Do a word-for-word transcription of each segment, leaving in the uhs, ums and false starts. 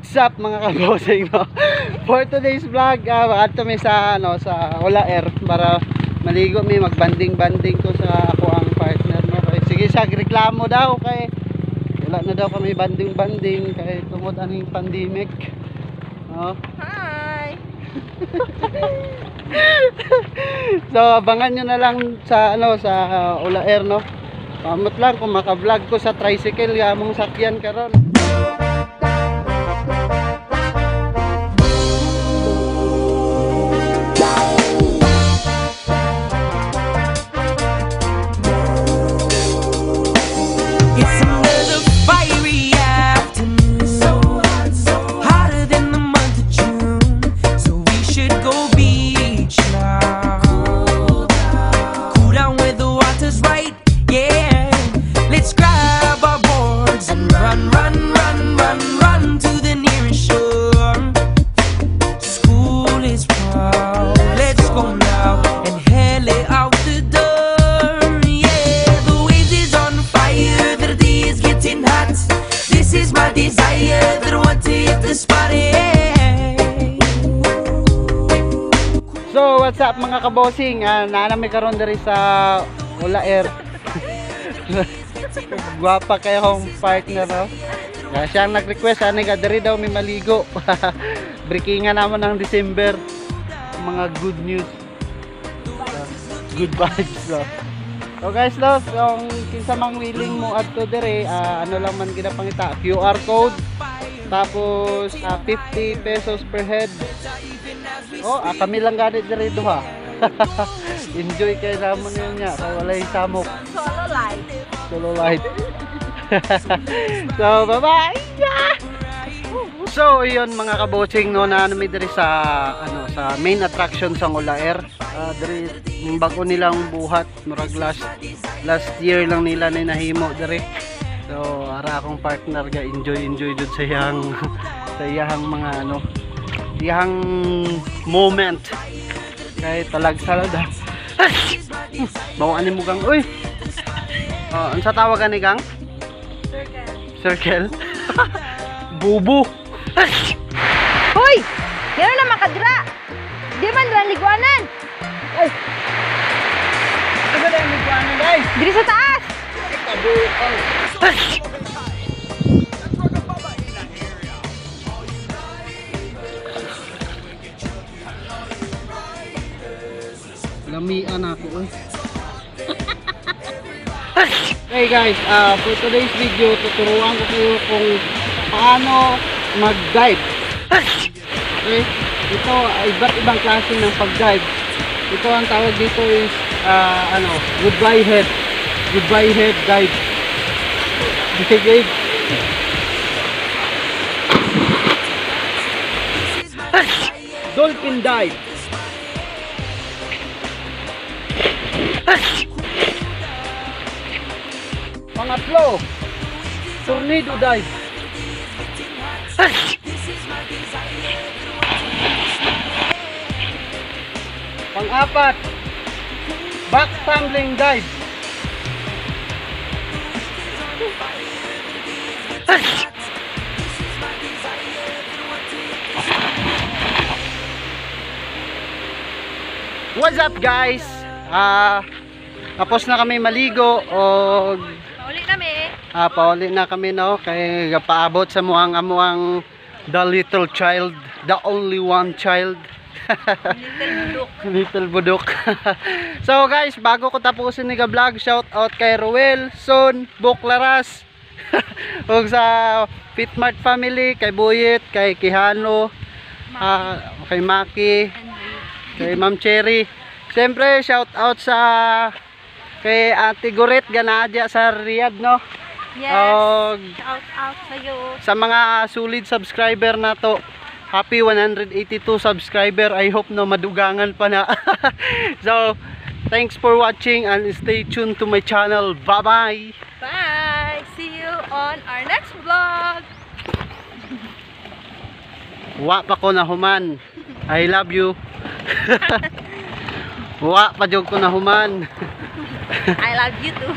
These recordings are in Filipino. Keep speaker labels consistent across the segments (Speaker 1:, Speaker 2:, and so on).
Speaker 1: What's up mga kabosing, no? For today's vlog, uh, ato mi sa ano sa Ulaer para maligo mi, magbanding-banding ko sa ako ang partner, no. Kay sige siya reklamo daw kay wala na daw kami banding-banding kay tungod aning pandemic. No?
Speaker 2: Hi.
Speaker 1: So abangan nyo na lang sa ano sa uh, Ulaer, no. Pamot lang kung maka-vlog ko sa tricycle gamong sakyan karon. So what's up mga kabosing, uh, naanami karon diri sa Ulaer. Gwapa kayo akong partner, no? Uh, siya ang nag-request, ani ka diri daw may maligo. Breakingan naman ng December. Mga good news, uh, good vibes, no? So guys, no, kung kinsa mang willing mo adto diri, uh, ano lang man ginapangita, Q R code. Tapos uh, fifty pesos per head. Oh, ah, kami lang ganit diri duha. Enjoy kayo namon yun nga, kay walay samok.
Speaker 2: Solo light.
Speaker 1: Solo light. So, bye-bye. So, yun mga kabosing, no, na ano mi diri sa ano sa main attraction sa Ulaer. Uh, diri yung bago nilang buhat, murag last last year lang nila na nahimo diri. So, ara akong partner ga enjoy enjoy jud sa iyang sa iyang mga ano, iyang moment. Kay talag salada. Bawaani mo gang, uy. Oh, unsa tawagan ni gang?
Speaker 2: Circle.
Speaker 1: Circle. Bubu.
Speaker 2: Hoy! Yan na makadra. Di man lang liguanan.
Speaker 1: Ay. Ano na yung liguanan, guys?
Speaker 2: Diri sa taas.
Speaker 1: Lamian ako, eh. Hey guys, uh, for today's video tuturuan ko kayo kung paano mag-dive. Okay? Ito ay iba't ibang klase ng pag-dive. Ito ang tawag dito is uh, ano, goodbye head. Goodbye head dive. Okay, dolphin dive. Pangatlo, tornado dive. Pang-apat, back tumbling dive. What's up guys? Ah, uh, tapos na kami maligo o
Speaker 2: Pauli kami.
Speaker 1: ah, pauli na kami, no, kay paabot sa muang amuang the little child, the only one child.
Speaker 2: Little budok.
Speaker 1: Little budok. So guys, bago ko tapusin ni ka-vlog, shout out kay Ruel, Son, Buklaras, ug sa Fitmart family, kay Buyet, kay Kihano, uh, kay Maki, kay Ma'am Cherry. Siyempre, shout out sa kay Ate Goret Ganadya sa Riyadh, no?
Speaker 2: Yes.
Speaker 1: Og
Speaker 2: Shout out sa iyo.
Speaker 1: sa mga solid subscriber na to, happy one hundred eighty-two subscriber. I hope no madugangan pa na. So, thanks for watching and stay tuned to my channel. Bye-bye.
Speaker 2: Bye. See you on our next vlog.
Speaker 1: Wa pa ko na human. I love you. Wa pa jog ko na human.
Speaker 2: I love you too.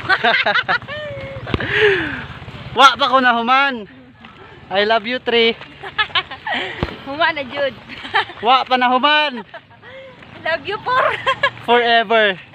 Speaker 1: Wa pa ko na human. I love you three.
Speaker 2: Huma na jud.
Speaker 1: Wa pa na human.
Speaker 2: Love you por.
Speaker 1: Forever.